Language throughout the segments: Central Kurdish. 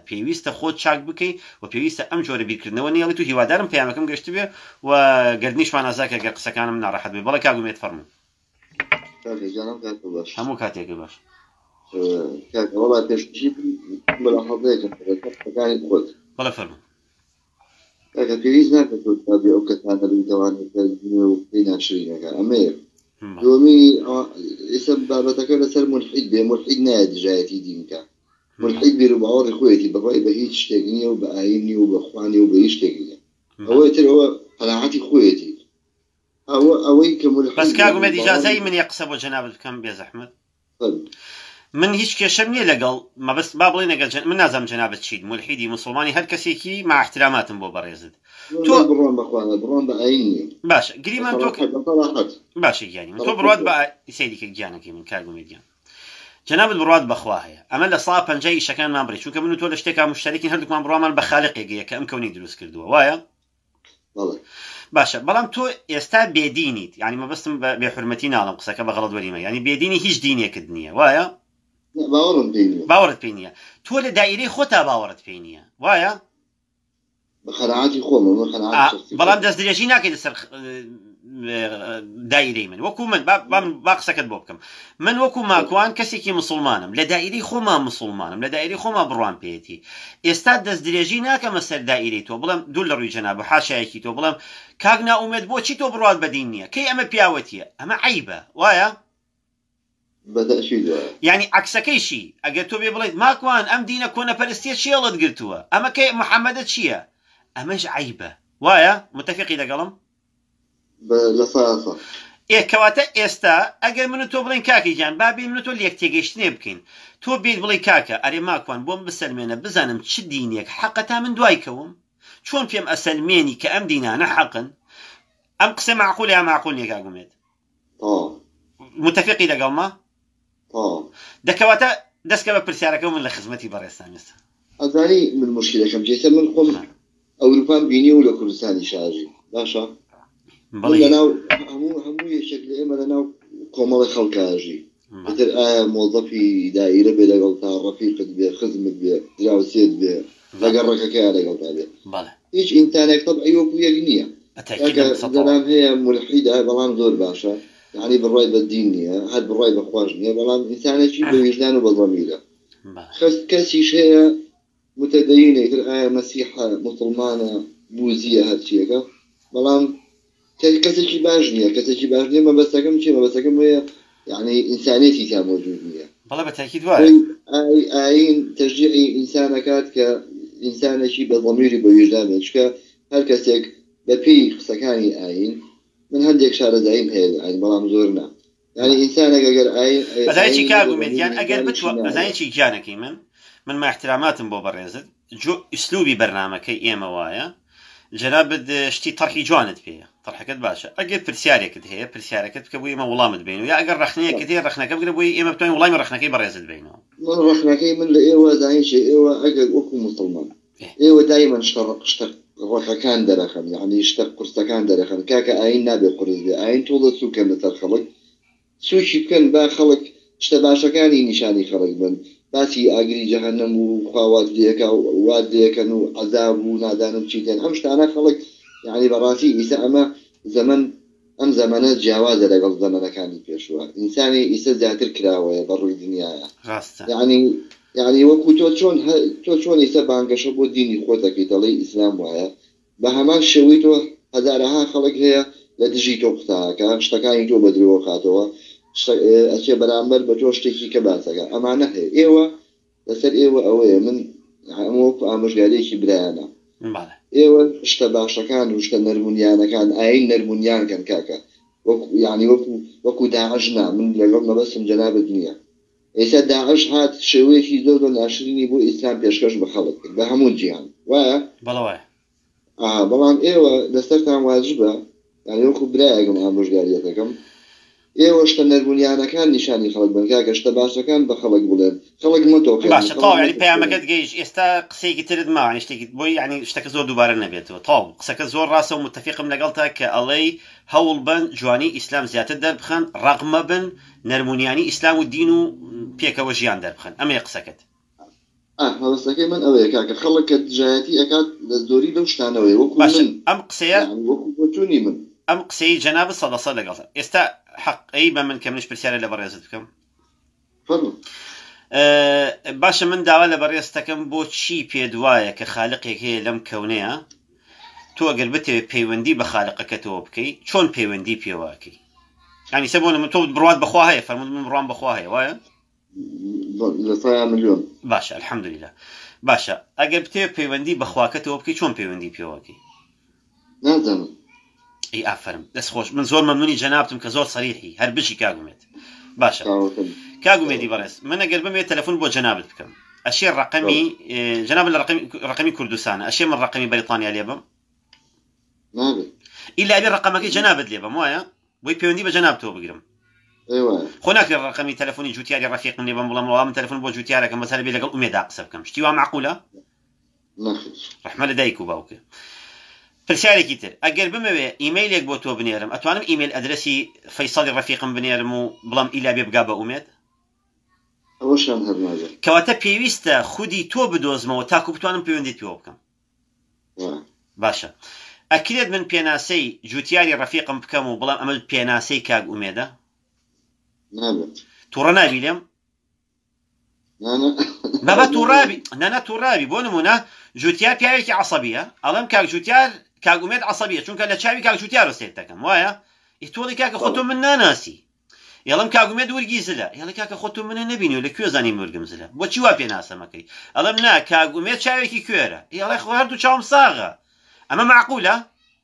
پێویستە خۆت چاک بکەیت و پێویستە ئەم جۆرە بیرکردنەوە نێڵیت و هیوادارم پەیامەکەم گەشت بێ و گەردنیشمان ئازاکە گەر قسەکانم ناڕەحەت بێ. بەڵێ کاگومێت فەرموو. هەموو کاتێکە باش. والله پێشتری ملاحظەیەکم پەکانی خۆت. بەڵێ فەرموو. کاکە پێویست ناکات تۆ تابێ ئەو کەسانە بتوانێت و پێی ناشرینەکە ئەمە دومی ئێستا بابەتەکە لەسەر ملحید بێ، ملحید نایە دژایەتی دینکە، ملحید بیر و باوەڕی خۆیەتی بەڕای بە هیچ شتێک نییە و بە ئاینی و بە خوانی و بە هیچ شتێک نییە، ئەوەی تر ئەوە قەناعەتی خۆیەتی ئەوەی کە ملحید. بەس کاگومێت ئیجازەی من یە قسە بۆ جەنابەت بکەم بێ زەحمەت؟ من هیچ کێشەم نییە لەگەڵ مەبەست با بڵێ نەگەڵ من نازانم جەنابەت چیت ملحیدی مسلمانی هەر کەسێکی مع احتراماتم بۆ بەڕێزت تۆ بڕۆن بەخوانە بڕۆن بە ئاین نییە. باش گریمان تۆ باشە گیانی من تۆ بڕات بە سەیریکە گیانەکەی من کاگومێت گیان جەنابەت بڕات بەخوا هەیە ئەمە لە ساڵ 50 ئیشەکانمان بڕێ چونکە من و تۆ لە شتێکا مشتەرەکین هەردووکمان بڕوامان بە خالقێکەیە کە ئەم کەونی دروست کردووە وایە؟ باشە بەڵام تۆ ئێستا بێدینیت یعنی مەبەستم بە بێحورمەتی ناڵم قسەکە بە غەڵەت وەریمە یعنی بێدینی هیچ دینێکت نییە وایە؟ باوەڕت پێی نییە تۆ لە دایرەی خۆتا باوەڕت پێی نییە وایە؟ بەخەناعەتی خۆم بەڵام دەست درێژی ناکەیت لەسەر دایرەی من وەکو من با قسەکەت بۆ بکەم من وەکو ماکوان کەسێکی مسلمانم لە دایرەی خۆما مسلمانم لە دایرەی خۆما بڕوان پێێتی ئێستا دەست درێژی ناکەمە سەر دایرەی تۆ بڵێم دوو لە ڕووی جەناب حاشایەکی تۆ بڵێم کاک ناومێت بۆچی تۆ بڕوات بەدین نییە کەی ئەمە پیاوەتیە ئەمە عیبە وایە؟ یعنی عکسەکەیشی ئەگەر تۆ بێ بڵێیت ماکوان ئەم دینە کۆنەپەرستیە چێڵت گرتووە ئەمە کەی محەممەدە چییە؟ ئەمەش عیبە وایە؟ متفقی لەگەڵم؟ کەواتە ئێستا ئەگەر من و تۆ بڵین کاکی گیان بابی من و تۆ لێک تێگەیشتنێ بکەین تۆ بێت بڵێ کاکە ئەرێ ماکوان بۆم بسەلمێنە بزانم چ دینێک حەقە تا من دوای کەوم چۆن پێم ئەسەلمێنی کە ئەم دینانە حەقن ئەم قسە معقول یا معقول نییە کاگومێت متفقی لەگەڵما دەکەواتە دەستکە بە پرسیارەکە من لە خزمەتی بەڕێستان ئێستا ئەزانی من مشکلەکەم جێسە من خۆم ئەوروپان بینی و لە کوردستانی شاژی باشە لەناو هەموو یەکێک لە ئێمە لەناو کۆمەڵی خەڵکاژی تر ئایا مۆزەفی دایرە بێ لەگەڵ تا ڕەفیقت بێ خزمت بێ دراوسێت بێ لەگەڵ ڕێکەکەیان لەگەڵ تا بێ هیچ ئینتانێک تەبعی وەکو یەک نییە دەرام هەیە مولحید بەڵام زۆر باشە يعني بالرأي بالدين نية هاد بالرأي بخواج نية بلام إنسان شيء بوجدان وبضميره كسي شيء متدينة ترى مسيحة مسلمانة بوذية هاد شيء بلام كسي شيء باجنية كسي شيء باجنية ما بسكم شيء ما بسكم هي يعني إنسانيتي كان موجود نية والله بالتأكيد واحد أي تشجيعي إنسانكات كإنسان شيء بضميري بوجدانه شكا هل كسيك ببي سكاني أين من هندێک شارەزاییم هەیە ئاین بەڵام زۆر نا یعنی ئینسانێک ئەگەر ئەزایکی کاگومێتیان ئەگەر بتوە ئەزایکی گیانەکەی من ما احتراماتم بۆ بەڕێزت ئیسلوبی بەرنامەکەی ئێمە وایە جەنابەت شتی تەرحی جوانت پێیە تەرحەکەت باشە ئەگەر پرسیارێکت هەیە پرسیارەکەت بکە بۆ ئێمە وەڵامت بینەوە یا ئەگەر ڕەخنەیەکت هەیە ڕەخنەکە بگرە بۆی ئێمە بتوانین وەڵامی ڕەخنەکەی بەڕێزت بینەوە من ڕەخنەکەی من لە ئێوە زانیشە ئێوە ئەگەر وەکو مسلمان ئێوە دایمەن شتە ڕۆحەکان دەرەخەن یعنی شتە قورسەکان دەرەخەن کاکە ئاین نابێ قورس بێ ئاین تۆڵە سوکەن لەسەر خەڵک سوچی بکەن با خەڵک شتە باشەکانی نیشانی خەڵک بن باسی ئاگری جەهەنەم و خواوات لێکە وات لێکەن و عەزاب و نادانم چیتێن ئەم شتانە خەڵک یعنی بەڕاستی ئیسا ئەمە زەمن ئەم زەمانە جیاوازە لەگەڵ زەمانەکانی پێشوە ئینسانی ئیسا زیاتر کراوەیە بەڕووی دنیاە يعني وەکو تۆ چۆن ئیسا بانگەشە بۆ دینی خۆتەکەی دەڵێ ئیسلام وایە بە هەمان شێوەی تۆ هەزارەها خەڵک هەیە لە دژی تۆ قساکە شتەکانی تۆ بەدرەوە خاتەوە ئەچێ بەرامبەر بە تۆ شتێکی کە باسەکە ئەمانە هەیە ئێوە لەسەر ئێوە ئەوەیە من وەکو ئامۆژگاریەکی برایانە ئێوە شتە باشەکان و شتە نەرمونیانەکان ئاین نەرمونیانکەن کاکە یعنی وەکو داعشنا من لەگەڵ مەبەستم جەنابەت نییە ئێستا داعش هات شێوەیەکی زۆر ناشرینی بۆ ئیسلام پێشکەش بە خەڵک بە هەموو جیهان وایە بەڵام ئێوە لەسەرتان واجبە یعنی وەکو برایەکەم ئامۆژگاریەکەم ئێوە شتە نەرمونیانەکان نیشانی خەڵک بن کاکە شتە باشەکان بە خەڵک بڵێن خەڵک متۆکە باشە تاو یعنی پەیامەکەت گەیشت ئێستا قسەیەکی ترت ماوە شتێکی بۆی یعنی شتەکە زۆر دووبارە نەبێتەوە تاو قسەکە زۆر ڕاستە و متفقم لەگەڵتا کە ئەڵەی هەوڵ بن جوانی ئیسلام زیاتر دەربخەن ڕەغمە بن نەرمونیانی ئیسلام و دین و پێکەوە ژیان دەربخەن ئەمەیە قسەکەت هەوەستەکەی من ئەوەیە کاکە خەڵک کە دژایەتی ئەکات لە زۆری لەو شتانەوەی وەکو من ئەم قسەیە وەکو بۆچوونی من ئەم قسەی جەناب سەدەسە لەگەڵ ئێستا حەقەی بە من کە منش پرسیارە لە بەڕێزت بکەم باشە من داوا لە بەڕێز دەکەم بۆچی پێت وایە کە خالقێک هەیە لەم کەونەیە تۆ ئەگەر بتەوێت پەیوەندی بە خالقەکەتەوە بکەی چۆن پەیوەندی پێواکەی ینی سە بۆ من تۆ بڕوات بەخوا هەیە فەرموود من بڕوام بەخوا هەیە وایە لە 100 ملیۆن باشە الحەمدولله باشە ئەگەر بتەوێت پەیوەندی بەخواکەتەوە بکەی چۆن پەیوەندی پێواکەی نازانم ئەی ئافرم دەست خۆش من زۆر مەمنونی جەنابتم کە زۆر سەریحی هەر بشی کاگومێت باشە کاگومێتی بەڕێز من ئەگەر بمێت تەلەفۆن بۆ جەنابت بکەم ئەشێ ڕقەمی جەناب لە ڕقەمی کوردستانە ئەشێ من ڕقەمی بەریتانیا لێ بم ئیلا بێ ڕقەمەکەی جەنابت لێ بم وایە بۆی پەیوەندی بە جەنابتەوە بگرم خۆ ناکرێت ڕقەمی تەلەفۆنی جوتیاری ڕەفیقم لێ بم بڵێم وڵام من تەلەفۆن بۆ جوتیارەکەم بەسەر بێ لەگەڵ ئومێدا قسە بکەم شتی وا معقولە ڕەحمە لە دایک و باوکە پرسیارێکی تر ئەگەر بمەوێ ئیمەیلێک بۆ تۆ بنێرم ئەتوانم ئیمەیل ئەدرەسی فەیساڵی ڕەفیقم بنێرم و بڵام ئیلا بێ بگا بە ئومێد کەواتە پێویستە خودی تۆ بدۆزمەوە تاکو بتوانم پەیوەندیت پێوە بکەم باشە ئەکرێت من پێناسەی جوتیاری ڕەفیقم بکەم و بڵام ئەمە پێناسەی کاک ئومێدە تووڕە نابی لێم بابا تووڕابی نەنە تووڕابی بۆ نمونە جوتیار پیاوێکی عەسەبیە ئەڵێم کاک جوتیار کاک ئومێد عەسەبیە چونکە لە چاوی کاک جوتیار سێر دەکەم وایە ئیتۆڵی کاکە خۆ تۆ من ناناسی یەڵم کاک ئومێد وەرگی زلە یاڵی کاکە خۆ تۆ منە نەبینی و لە کوێ زانی وەرگم زلە بۆچی وا پێناسەمەکەی ئەڵێم نا کاک ئومێد چاوێکی کوێرە یاڵی خۆ هەردوو چاوم ساغە ئەمە معقولە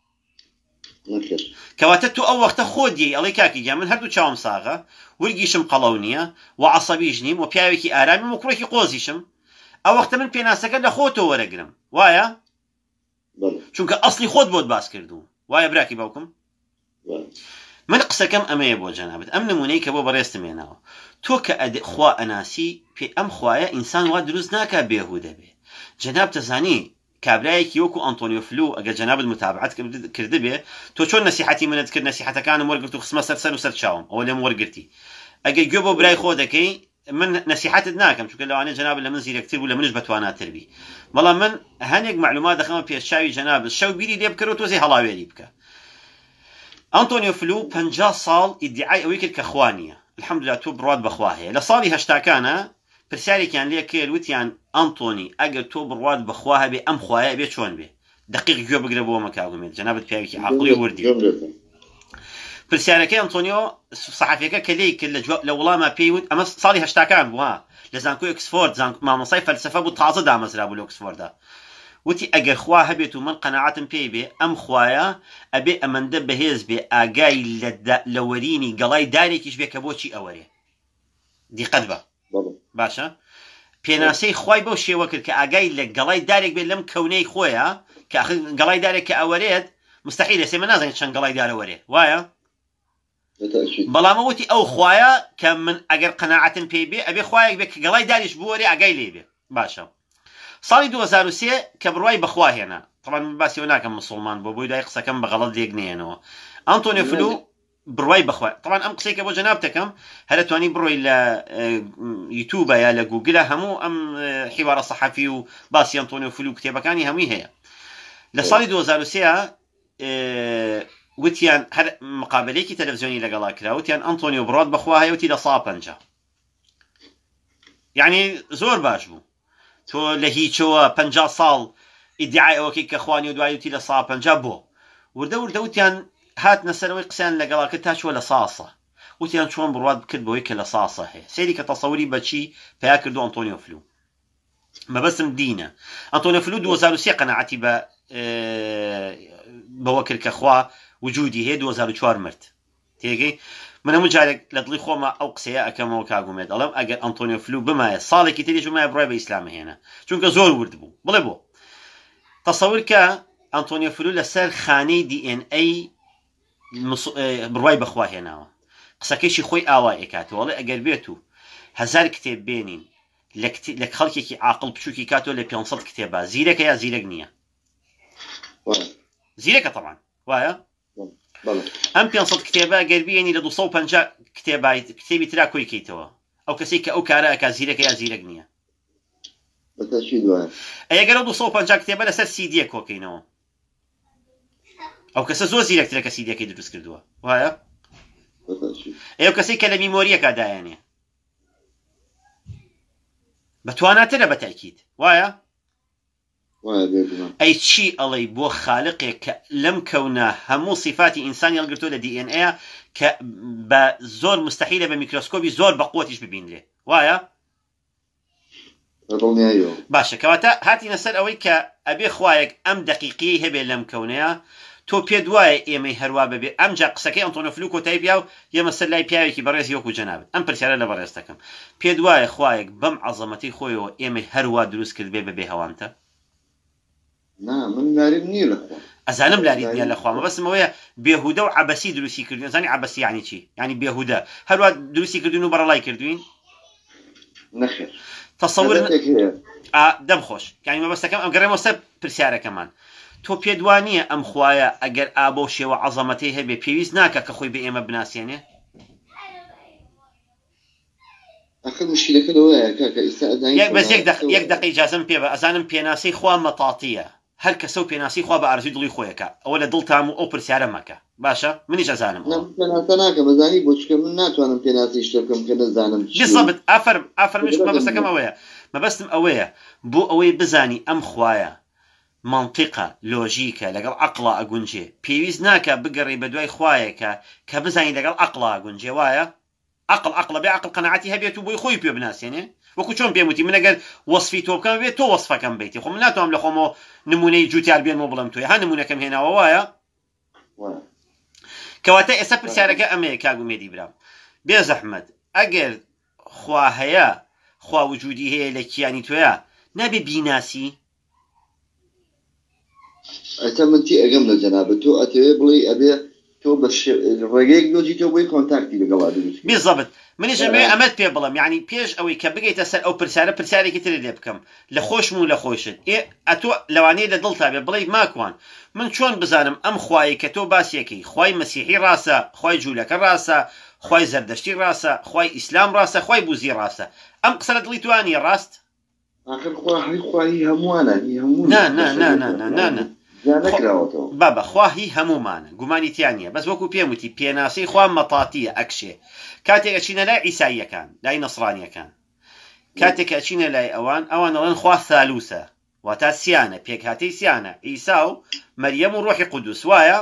کەواتە تو ئەو وەختە خۆ دیێ ئەڵی کاکی گیان من هەردوو چاوم ساغە وەرگیشم قەڵەو نییە و عەسەبیش نیم و پیاوێکی ئارامیم و کوڕێکی قۆزیشم ئەو وەختە من پێناسەکە لە خۆتەوە وەرەگرم وایە چونکە ئەسڵی خۆت بۆت باس کردو وایە براکی باوکم من قسەکەم ئەمەیە بۆ جەنابەت ئەم نمونەی کە بۆ بەڕێستم هێناوە تۆ کە خوا ئەناسی پێ ئەم خوایە ئینسان وا دروست ناکا بێهودە بێ جەناب تەزانی کابرایەکی وەکو ئەنتۆنیۆ فلو ئەگەر جەنابت متابعەت کرده بێ تۆ چۆن نەسیحەتی منت کرد نەسیحەتەکانم وەرگرت و خسمە سەر و سەر چاوم ئەوە لێم وەرگرتی ئەگەر گوێ بۆ برای خۆ دەکەی من نەسیحەتت ناکەم چونکە لەوانەیە جەناب لە من زیرەکتر بوو لە منش بەتواناتر بی بەڵام من هەنێک معلومات دەخەمە پێشچاوی جەناب شەو بیری لێ بکەرەوە تۆزی هەڵاوێری بکە ئەنتۆنیۆ فلو 50 ساڵ ئیدعای ئەوەی کرد کە خوا نییە الحەمدولله تۆ بڕوات بەخوا هەیە لە ساڵی هەشتاکانە پرسیارێکیان لێ کرد وتیان ئەنتۆنی ئەگەر تۆ بڕوات بەخوا هەبێ ئەم خوایە بێ چۆن بێ دقیق گوێ بگرە بۆ مەکاگومێت جەنابەت پیاوێکی عاقڵی وردی پرسیارەکەی ئەنتۆنیۆ سەحافیەکە کە لێی کرد لە وڵامە پێی وت ئەمە ساڵی هەشتاکان بووە لە زانکۆی ئۆکسفۆرد مامۆسای فەلسەفە بوو تازە دامەزرا بوو لە ئۆکسفۆردا وتی ئەگەر خوا هەبێت و من قەناعەتم پێی بێ ئەم خوایە ئەبێ ئەمەندە بەهێز بێ ئاگای لە وەرینی گەڵای دارێکیش بێ کە بۆچی ئەوەرێ دیقەت بە باشە پێناسەی خوای بەو شێوە کرد کە ئاگای لە گەڵای دارێک بێت لەم کەونەی خۆیە کە گەڵای دارێک کە ئەوەرێت مستحیلە سێمە نازانێت چەند گەڵای دارە وەرێ وایە بەڵامە وتی ئەو خوایە کە من ئەگەر قەناعەتم پێی بێ ئەبێ خوایەک بێ کە گەڵای داریش بوەرێ ئاگای لێ بێ باشە ساڵی 2003 کە بڕوای بەخوا هێنا طبعا من باسیەوە ناکەم مسلمان بۆ بۆی دوای قسەکەم بە غەڵەت لێک نێنەوە ئەنتۆنیۆ فلو بڕوای بەخوا طبعا ئەم قسەیکە بۆ جەناب دەکەم هەرە توانی بڕۆی لە یوتیوبە یا لە گوگلە هەموو ئەم حیوارە سەحەفی و باسی ئەنتۆنیۆ فلو کتێبەکانی هەمووی هەیە لە ساڵی 2003 وتیان هەر مقابلەیەکی تەلەڤیزیۆنی لەگەڵا کرا وتیان ئەنتۆنیۆ بڕوات بەخوا هەیە وتی لە 150 یعنی زۆر باش بوو تۆ لە هیچەوە 50 ساڵ ئیدعای ئەوەکەی کە خوانی و دوای وتی لە 150 بۆ وردە وتیان هاتنە سەرەوەی قسەیان لەگەڵا کرد تا چووە لە ساسە وتیان چۆن بڕوات بکرد بەوەی کە لە ساسە هەیە سەیری کە تەسەووری بەچی پیا کردو ئەنتۆنیۆ فلو مەبەستم دینە ئەنتۆنیۆ فلو 2003 قەناعەتی بەوە کرد کە خوا وجودی هەیە 2004 مرد تێگەی من هەموو جارێک لە دڵی خۆمە ئەو قسەیە ئەکەمەوە کاگومێت دەڵێم ئەگەر ئەنتۆنیۆ فلو بمایە ساڵێکی تریش بمایە بڕای بە ئیسلامە هێنا چونکە زۆر ورد بوو بڵێ بۆ تەسەوور کە ئەنتۆنیۆ فلو لەسەر خانەی DNA بڕوای بەخوا هێناوە قسەکەیشی خۆی ئاوا ئێکاتەوەڵێ ئەگەر بێت و 1000 کتێب بێنین لە خەڵکێکی عاقڵ بچووکی کاتۆ لە 500 کتێبە زیرەکە یا زیرەک نییە زیرەکە طبعا وایە ئەم 500 کتێبە گەربیێنی لە 250 کتێبی ترا کۆی کەیتەوە ئەو کەسێک کە ئەو کارە ئەکا زیرەکە یا زیرەک نییە ئەگەر 250 کتێبە لەسەر سیدیە کۆکەینەوە ئەو کەسە زۆر زیرەکترە کە سیدیەکەی دروست کردووە وایە ئەو کەسەی کە لە میمۆریەکە دایانێ بەتواناترە بە تاکید وایە ئەی چی ئەڵەی بۆ خالقێک کە لەم کەونە هەموو صفاتی ئینسانی هەڵگرتووە لە DNA کە بە زۆر مستحیلە بە میکرۆسکۆپی زۆر بە قوتیش ببینرێ وایە باشە کەواتە هاتینە سەر ئەوەی کە ئەبێ خوایەک ئەم دقیقی هەبێ لەم کەونەیە تۆ پێت وایە ئێمەی هەروە ببێ ئەمجا قسەکەی ئەنتۆنۆ فلوکۆ تای پیا و ئێمە سەر لای پیاوێکی بەڕێزی وەکو جەنابەت ئەم پرسیارە لە بەڕێز دەکەم پێت وایە خوایەک بەم عەزەمەتی خۆیەوە ئێمەی هەروە دروست کرد بێ بەبێ هەوانتە من لاریم نییە لەخوا ئەزانم لاریت نییە لەخوا مەبەستم ئەوەیە بێهودە و عەبەسی دروستی کردوین زانی عەبەسی یعنی چی یعنی بێهودە هەروە دروستی کردوین و بەڕەڵای کردوین نەخێر تەسەور دەم خۆش یعنی مەبەستەکەم ئەم گەڕێمەوە سەر پرسیارەکەمان تۆ پێت وانییە ئەم خوایە ئەگەر ئابۆ شێوە عەزەمەتی هەبێ پێویست ناکە کە خۆی بە ئێمە بناسیێنێ بەس یەک دقیقە ئیجازەم پێ بە ئەزانم پێناسەی خوا مەتاتیە هەر کەسە و پێناسی خوا بە ئارزوی دڵی خۆیەکە ئەوە لە دڵتام و ئەو پرسیارە مەکە باشە منیش ئەزانم ناکەم بەزانی بۆچکە من ناتوانم پێناسی شتە بکەم کە نەزانم بزەبت ئافەرمیش مەبەستەکەم ئەوەیە مەبەستم ئەوەیە بۆ ئەوەی بزانی ئەم خوایە منطقە لۆژیکە لەگەڵ عەقڵا ئەگونجێ پێویست ناکە بگەڕی بە دوای خوایەکە کە بزانی لەگەڵ عەقڵا ئەگونجێ وایە عەقڵ بێ عەقڵ قەناعەتی هەبێت و بۆی خۆی پێ بناسیێنێ وەکو چۆن پێم وتی من ئەگەر وەسفی تۆ بکەم بێت تۆ وەسفەکەم بیتی خۆ من ناتوانم لە خۆمەوە نمونەی جوتیار بێنمەوە بڵێم تۆی ها نمونەکەم هێناوە وایە کەواتە ئێستا پرسیارەکە ئەمەیە کاگومێدی برام بێ زەحمەت ئەگەر خوا هەیە خوا وجودی هەیە لە کیانی تۆیە نابێ بیناسی ئەتە من تی ئەگەم لە جەنابەت تۆ ئەتەوێ بڵێ ئەبێ تۆ بە ڕێگەیەک دۆجی تۆ بۆی کۆنتاکتی لەگەڵا دروست بالضبط منیش ئەمەت پێ بڵم یعنی پێش ئەوەی کە بگەیتە سەر ئەو پرسیارێکی تر لێ بکەم لە خۆشم و لە خۆشت ئەتۆ لەوانەیە لە دڵتا بێ بڵێ ماکوان من چۆن بزانم ئەم خوایی کە تۆ باسیەکەی خوای مەسیحی ڕاستە خوای جوولەکە ڕاستە خوای زەردەشتی ڕاستە خوای ئیسلام ڕاستە خوای بوزی ڕاستە ئەم قسە لە دڵی توانیە ڕاست آخر خوای هەمووانە نه بابا خواهی هەمومانە گومانیتیانە بەس وەکو پێم وتی پێناسی خوا مەتاتیە ئەکشێ کاتێک ئەچینە لای ئیساییەکان لای نەسڕانیەکان کاتێک ئەچینە لای ئەوان ئەڵێن خوا ثالوثە واتە سیانە پێک هاتەی سیانە ئیسا و مەریەم و ڕۆحی قودوس وایە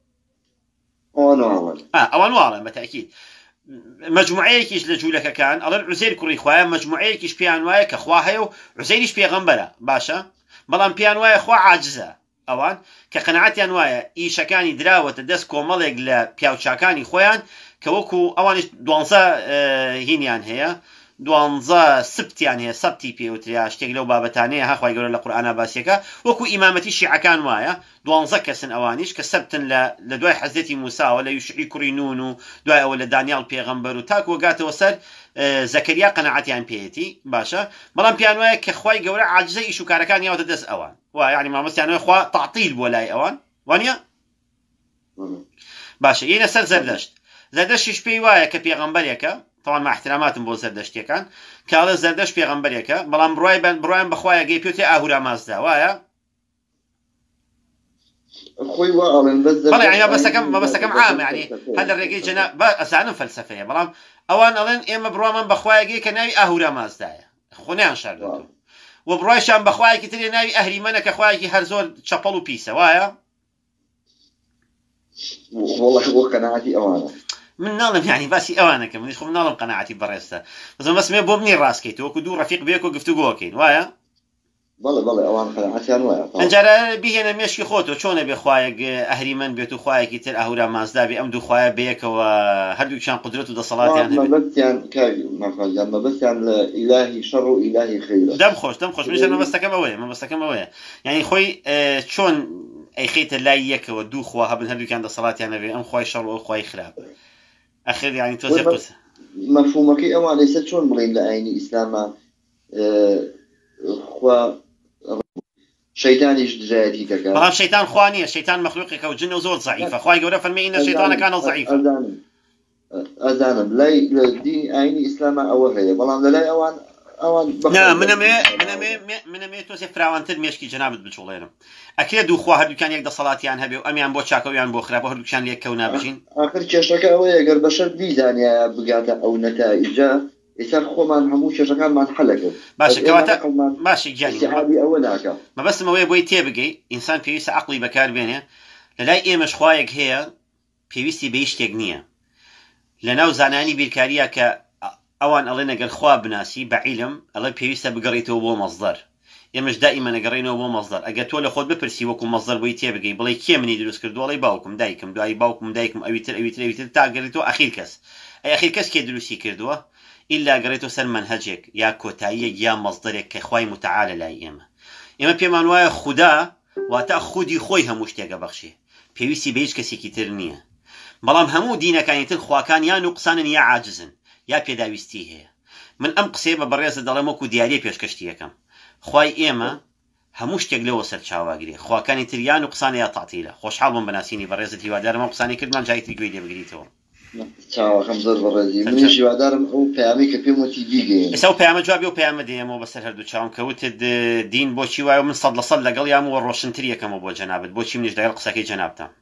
ئەوان واڵن بە تاکید مجموعەیەکیش لە جوولەکەکان ئەڵێن عوزەیر کوڕی خوایە مجموعەیەکیش پێیان وایە کە خوا هەیە و عوزەیریش پێغەمبەرە باشە بەڵام پێیان وایە خوا عاجزە ئەوان کە قەنەعەتیان وایە ئیشەکانی دراوەتە دەست کۆمەڵێک لە پیاوچاکانی خۆیان کە وەکو ئەوانش 12 هینیان هەیە 12 سبتیان هەیە سەبتی پێوتریا شتێک لەو بابەتانەیە هەخوای گەورە لە قورئانە باسیەکە وەکو ئیمامەتی شیعەکان وایە 12 کەسن ئەوانیش کە سەبتن لە دوای حەزرەتی موساوە لە یوشعی کوڕی نون و دوای ئەوە لە دانیال پێغەمبەر و تاکو وەگاتەوە سەر زەکەریا قەنەعەتیان پێیەتی باشە بەڵام پیان وایە کە خوای گەورە عاجزە ئیش و کارەکان یاوەتە دەست ئەوان وایە یعنی مامۆستایان وایە خوا تعتیل بووە لای ئەوان وانە باشە یەنە سەر زەردەشتیش پێی وایە کە پێغەمبەرێکە طبعا مع احتراماتم بۆ زەردەشتیەکان کە ئەڵێ زەردەشت پێغەمبەرێکە بەڵام بڕایان بەخوایە گەی پێوتێ ئاهورا مازدا وایە خۆی وا ئەڵێن بەڵێ عنیا بەسەکەم عامە یعنی هەر لە ڕێگەی جەنا ئەزانم فەلسەفەیە بەڵام ئەوان ئەڵێن ئێمە بڕوامان بەخوایە گەی کە ناوی ئاهورا مازدایە خۆنیان شاردوێتەوە و بڕایشان بەخوایەکی ترێ ناوی ئەهریمەنە کە خوایەکی هەر زۆر چەپەڵ و پیسە وایە وەڵڵاهی بۆ قەنەعەتی ئەوانە من ناڵم يعني باسي أوانك منيش خو ناڵم قەنەعەتی بەڕێستە بەس مێ بۆ بنی ڕاستکەیت وەکو دوو ڕەفیق بێک و گفتوگۆکەین وایە بەڵێ ئەوان قەنەعەتیان وایە ئەجارە بهێنە مێشکی خۆتەوە چۆنە بێ خوایەک ئەهریمەن بێت و خوایەکی تر ئاهورا مازدا بێ ئەم دوو خوایە بەیەکەوە هەردووکیان قودرەت و دەسەڵاتیان مەبەستیان لە ئیلاهی شەڕ و ئیلاهی خەیرە دەم خۆش منیش مەبەستەکەم ئەوەیە یعنی خۆی چۆن ئەیخیتە لای یەکەوە دوو خوا هەبن هەردووکیان دەسەڵاتیان هەبێ ئەم خوای شەڕ و خوای خراپ أخير يعني توزيع قصة مفهومك أوان ليس شون بلين لعيني إسلاما خوا شيطان يجدجاتي كذا طبعا شيطان خوانية شيطان مخلوقك وجن وزور ضعيفة خواي قولة فرمي إن الشيطان كان ضعيفا أذانم لا دين عيني إسلاما أو هي بلان لا أوان منەمێ تۆ فراوانتر مێشکی جەنابەت بچوڵێنم ئەکرێ دووخوا هەردووکان یەک دەسەڵاتیان هەبێ و ئەمیان بۆ چاکەویان بۆ خراپە هەردووکیان لێک کەونا بژین آخر کێشەکە ئەوەیە ئەگەر بەشەر بیزانیا بگاتە ئەو نەتائیجە ئێستا خۆمان هەموو کێشەکانمان حەلەکرد باشە کەواتە باشە گیانی ئەوە ناکە مەبەستم ئەوەیە بۆی تێبگەی ئینسان پێویستە عەقڵی بەکاربێنێ لەلای ئێمەش خوایەک هەیە پێویستی بە هیچ شتێک نییە لەناو زانانی بیرکاریە کە ئەوان ئەڵێن ئەگەر خوا بناسی بە عیلم ئەڵێ پێویستە بگەڕیتەوە بۆ مەصدەر ئێمەش دائیمە نەگەڕێنەوە بۆ مەصدەر ئەگەر تۆ لە خۆت بپرسی وەکو مەصدەر بۆی تێبگەی بڵێ کێ منی دروست کردووە ئەڵێ باوکم دایکم دوایی باوکم دایکم ئەویتر تا گەڕیتەوە ئەخیر کەس ئەی ئەخیر کەس کێ دروستی کردووە ئیلا گەڕێتەوە سەر مەنهەجێک یا کۆتاییەک یا مەصدەرێک کە خوای متعالە لای ئێمە پێمان وایە خودا واتە خودی خۆی هەموو شتێکە بەخشێ پێویستی بە هیچ کەسێکی تر نییە بەڵام هەموو دینەکانی تر خواکان یا نوقسانن یا عاجزن یا پێداویستی هەیە من ئەم قسەیە بە بەڕێزە دەڵێم وەکو دیاریە پێشکەشتی یەکەم خوای ئێمە هەموو شتێک لەوە سەر چاواگرێ خواکانی تر یا نوقسانە یا تەعتیلە خۆشحاڵ بم بەناسینی بەڕێزت هیوادارم ئەم قسانەی کردمان جایتری گوێی لێ بگریتەوە چاوەکەم زۆر بەڕێزی منیش هیوادارم ئەو پەیامی کە پێم وتی بیگەین ئێستا ئەو پەیامە جوابی ئەو پەیامە دێمەوە بەسەر هەردوو چاوم کەوتت دین بۆچی وایە من 100% لەگەڵ یامەوە ڕۆشنتر یەکەمەوە بۆ جەنابەت بۆچی منیش لەگەڵ قسەکەی جەنابتان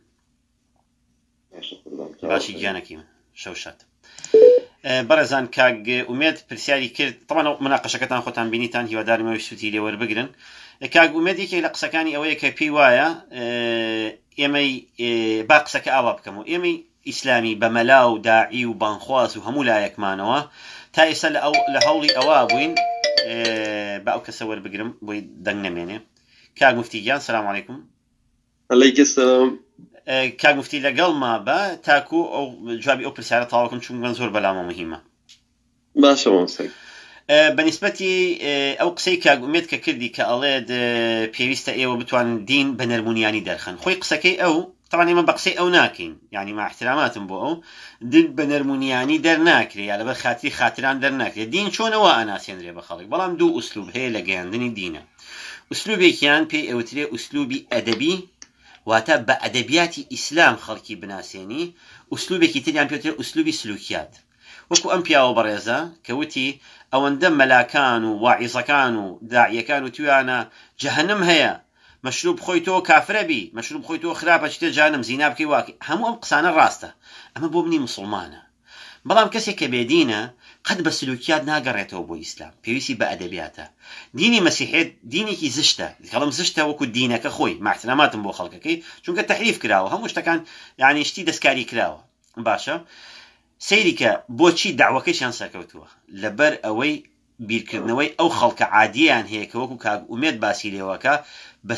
باشی گیانەکی من شەوشات بەڕێزان کاک ئومێد پرسیاری کرد طبعا مناقەشەکەتان خۆتان بینیتان هیوادارمەوەی سوتی لێ وەربگرن کاک ئومێد یەکێک لە قسەکانی ئەوەیە کە پێی وایە ئێمەی با قسەکە ئاوا بکەمەوە ئێمەی ئیسلامی بە مەلا و داعی و بانخواز و هەموو لایەکمانەوە تا ئێستا لە هەوڵی ئەوە بووین با ئەو کەسە وەربگرم بۆی دەنگ نەمێنێ کاک موفتی گیان سلام عەلەیکوم عەلەیکم سەلام کاک موفتی لەگەڵما بە تاکو ئەو جوابی ئەو پرسیارە تاواکەم چون من زۆر بەلامە مهمە باشە مامۆستای بەنسبەتی ئەو قسەی کاک ئومێد کە کردی کە ئەڵێت پێویستە ئێوە بتوانن دین بە نەرمونیانی دەرخەن خۆی قسەکەی ئەو طبعا ئێمە بە قسەی ئەو ناکەین یعنی ما احتراماتم بۆ ئەو دین بە نەرمونیانی دەرناکرێ یا لەبەر خاتری خاتران دەرناکرێت دین چۆنەوە ئەناسێنرێ بە خەڵک بەڵام دوو ئوسلوب هەیە لە گەیاندنی دینە ئوسلوبێکیان پێی ئەوترێ ئوسلوبی ئەدەبی واتە بە ئەدەبیاتی ئیسلام خەڵکی بناسێنی ئوسلوبێکی تریان پێوترێ ئوسلوبی سلوکیات وەکو ئەم پیاوە بەڕێزە کە وتی ئەوەندە مەلاکان و واعیزەکان و داعیەکان و تویانە جەهەنم هەیە مەشروب خۆی تۆ کافرە بی مەشروب خۆی تۆ خراپە چتە جانم زینا بکەی واکەی هەموو ئەم قسانە ڕاستە ئەمە بۆ منی مسڵمانە بەڵام کەسێک کە بێدینە قەت بە سلوکیات ناگەڕێتەوە بۆ ئیسلام پێویستی بە ئەدەبیاتە دینی مەسیحێت دینێکی زشتە کەڵم زشتە وەکو دینەکە خۆی ماحتراماتم بۆ خەڵکەکەی چونکە تەحریف کراوە هەموو شتەکان یعنی شتی دەستکاری کراوە باشە سەیری کە بۆچی داوەکەیشیان سەرکەوتووە لەبەر ئەوەی بیرکردنەوەی ئەو خەڵکە عادیان هەیە کە وەکو کاک ئومێد باسی لێوەکە بە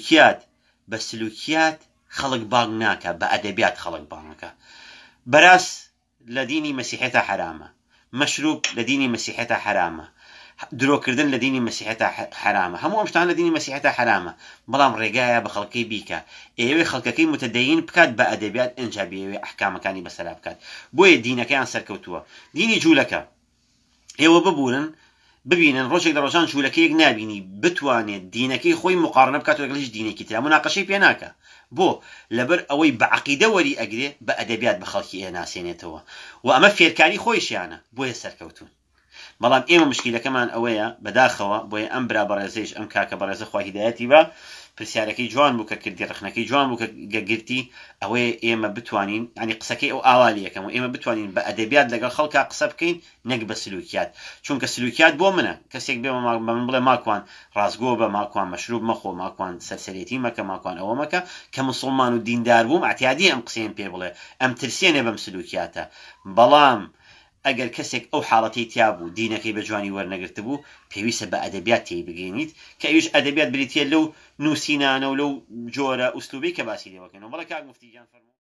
سلوکیات خەڵک باگ ناکە بە ئەدەبیات خەڵک باگەکە بەراس لە دینی مەسیحێتە حرامە مەشروب لە دینی مەسیحێتە حرامە درۆکردن لە دینی مەسیحێتە حرامە هەموو ئەم شتانە لە دینی مەسیحێتە حرامە بەڵام ڕێگایە بە خەڵکی بیکە ئێوەی خەڵکەکەی متدەین بکات بە ئەدەبیات ئەنجابیەوەی ئەحکامەکانی بەسەرا بکات بۆیە دینەکەیان سەرکەوتووە دینی جوولەکە ئێوە ببورن ببینن ڕۆژێک لە ڕۆژان جوولەکەیەک نابینی بتوانێت دینەکەی خۆی مقارنە بکات لەگەڵ هیچ دینێکی ترا مناقەشەی پێ ناکە بۆ لەبەر ئەوەی بە عەقیدە وەری ئەگرێ بە ئەدەبیات بە خەڵکی ئێناسێنێتەوە و ئەمە فێرکاری خۆیشیانە بۆیە سەرکەوتون بەڵام ئێمە مشکیلەکەمان ئەوەیە بەداخەوە بۆیە ئەم برا بەڕێزەیش ئەم کاکە بەڕێزە خوا هیدایەتی بە پرسیارەکەی جوان بوو کە کردی ڕخنەکەی جوان بوو کە گەگرتی ئەوەیە ئێمە بتوانین ینی قسەکەی ئەو ئاوالی یەکەم و ئێمە بتوانین بە ئەدەبیات لەگەڵ خەڵکا قسە بکەین نەک بە سلوکیات چونکە سلوکیات بۆ منە کەسێک بێ من بڵێ ماکوان ڕازگۆ بە ماکوان مەشروب مەخۆ ماکوان سەرسەرێتی مەکە ماکوان ئەوە مەکە کە مسڵمان و دیندار بووم ئەتیادی ئەم قسەیەم پێ بڵێ ئەم ترسێنێ بەم سلوکیاتە بەڵام ئەگەر کەسێک ئەو حاڵەتی تیا بوو دینەکەی بە جوانی وەرنەگرت بوو پێویستە بە ئەدەبیات تێی بگەینیت کە ئەویش ئەدەبیات بریتە لەو نووسینانە و لەو جۆرە ئوسلوبەی کە باسی لێوەکەنەوە بەڵێ کاک موفتی گیان فەرموو